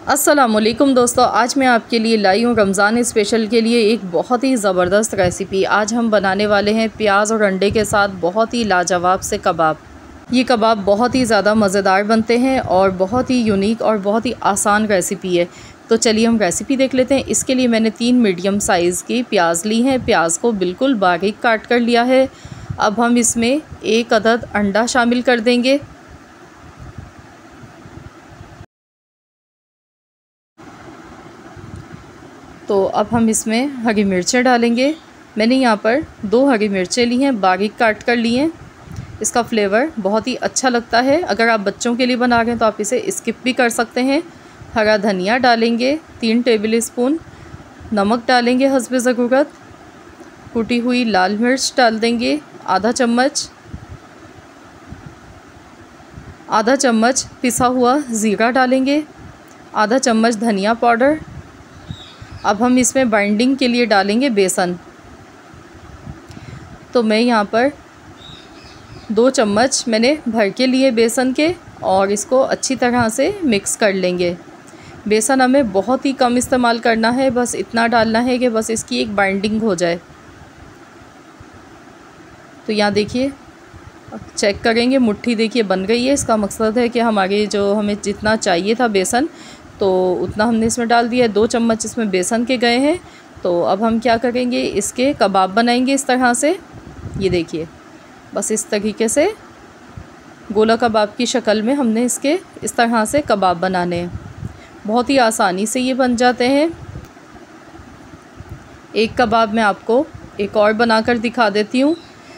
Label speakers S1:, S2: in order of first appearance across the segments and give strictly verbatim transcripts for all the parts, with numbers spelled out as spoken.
S1: अस्सलामुअलैकुम दोस्तों, आज मैं आपके लिए लाई हूँ रमज़ान स्पेशल के लिए एक बहुत ही ज़बरदस्त रेसिपी। आज हम बनाने वाले हैं प्याज और अंडे के साथ बहुत ही लाजवाब से कबाब। ये कबाब बहुत ही ज़्यादा मज़ेदार बनते हैं और बहुत ही यूनिक और बहुत ही आसान रेसिपी है। तो चलिए हम रेसिपी देख लेते हैं। इसके लिए मैंने तीन मीडियम साइज़ की प्याज ली हैं। प्याज को बिल्कुल बारीक काट कर लिया है। अब हम इसमें एक अदद अंडा शामिल कर देंगे। तो अब हम इसमें हरी मिर्चें डालेंगे। मैंने यहाँ पर दो हरी मिर्चें ली हैं, बारीक काट कर ली हैं। इसका फ्लेवर बहुत ही अच्छा लगता है। अगर आप बच्चों के लिए बना रहे हैं तो आप इसे स्किप भी कर सकते हैं। हरा धनिया डालेंगे तीन टेबल स्पून, नमक डालेंगे हस्बे ज़रूरत, कुटी हुई लाल मिर्च डाल देंगे आधा चम्मच, आधा चम्मच पिसा हुआ ज़ीरा डालेंगे, आधा चम्मच धनिया पाउडर। अब हम इसमें बाइंडिंग के लिए डालेंगे बेसन। तो मैं यहाँ पर दो चम्मच मैंने भर के लिए बेसन के, और इसको अच्छी तरह से मिक्स कर लेंगे। बेसन हमें बहुत ही कम इस्तेमाल करना है, बस इतना डालना है कि बस इसकी एक बाइंडिंग हो जाए। तो यहाँ देखिए, चेक करेंगे, मुट्ठी देखिए बन गई है। इसका मकसद है कि हमारे जो हमें जितना चाहिए था बेसन, तो उतना हमने इसमें डाल दिया है। दो चम्मच इसमें बेसन के गए हैं। तो अब हम क्या करेंगे, इसके कबाब बनाएंगे इस तरह से। ये देखिए, बस इस तरीके से गोला कबाब की शक्ल में हमने इसके इस तरह से कबाब बनाने हैं। बहुत ही आसानी से ये बन जाते हैं। एक कबाब मैं आपको एक और बनाकर दिखा देती हूँ।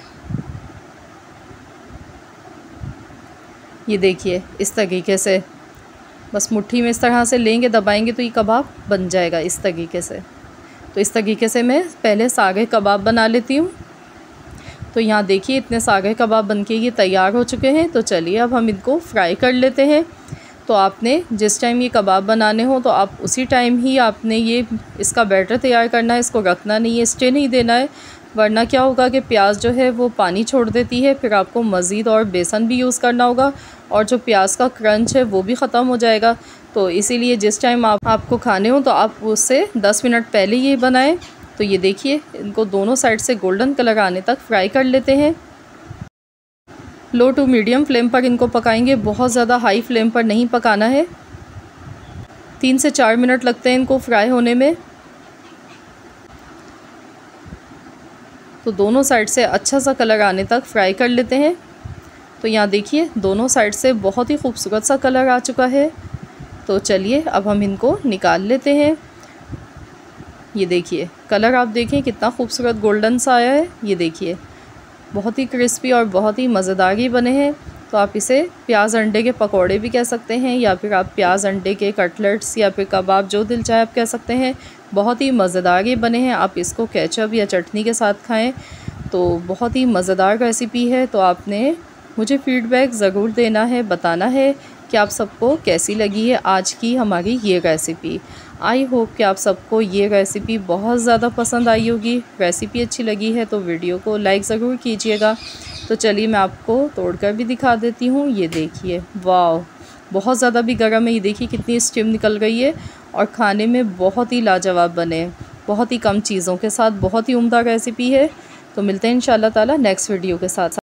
S1: ये देखिए, इस तरीके से बस मुट्ठी में इस तरह से लेंगे, दबाएंगे तो ये कबाब बन जाएगा इस तरीके से। तो इस तरीके से मैं पहले सागे कबाब बना लेती हूँ। तो यहाँ देखिए, इतने सागे कबाब बनके ये तैयार हो चुके हैं। तो चलिए अब हम इनको फ्राई कर लेते हैं। तो आपने जिस टाइम ये कबाब बनाने हो तो आप उसी टाइम ही आपने ये इसका बैटर तैयार करना है। इसको रखना नहीं है, स्टे नहीं देना है, वरना क्या होगा कि प्याज जो है वो पानी छोड़ देती है। फिर आपको मज़ीद और बेसन भी यूज़ करना होगा, और जो प्याज का क्रंच है वो भी ख़त्म हो जाएगा। तो इसीलिए जिस टाइम आप आपको खाने हो तो आप उससे दस मिनट पहले ये बनाएं। तो ये देखिए, इनको दोनों साइड से गोल्डन कलर आने तक फ्राई कर लेते हैं। लो टू मीडियम फ्लेम पर इनको पकाएंगे, बहुत ज़्यादा हाई फ्लेम पर नहीं पकाना है। तीन से चार मिनट लगते हैं इनको फ्राई होने में। तो दोनों साइड से अच्छा सा कलर आने तक फ्राई कर लेते हैं। तो यहाँ देखिए, दोनों साइड से बहुत ही खूबसूरत सा कलर आ चुका है। तो चलिए अब हम इनको निकाल लेते हैं। ये देखिए, कलर आप देखें कितना खूबसूरत गोल्डन सा आया है। ये देखिए, बहुत ही क्रिस्पी और बहुत ही मज़ेदार ही बने हैं। तो आप इसे प्याज अंडे के पकोड़े भी कह सकते हैं, या फिर आप प्याज अंडे के कटलेट्स या फिर कबाब, जो दिल चाहे आप कह सकते हैं। बहुत ही मज़ेदार ये बने हैं। आप इसको केचप या चटनी के साथ खाएं तो बहुत ही मज़ेदार रेसिपी है। तो आपने मुझे फ़ीडबैक ज़रूर देना है, बताना है कि आप सबको कैसी लगी है आज की हमारी ये रेसिपी। आई होप कि आप सबको ये रेसिपी बहुत ज़्यादा पसंद आई होगी। रेसिपी अच्छी लगी है तो वीडियो को लाइक ज़रूर कीजिएगा। तो चलिए मैं आपको तोड़कर भी दिखा देती हूँ। ये देखिए, वाह, बहुत ज़्यादा भी गर्म है। ये देखिए कितनी स्टीम निकल गई है, और खाने में बहुत ही लाजवाब बने हैं। बहुत ही कम चीज़ों के साथ बहुत ही उम्दा रेसिपी है। तो मिलते हैं इंशाल्लाह ताला नेक्स्ट वीडियो के साथ।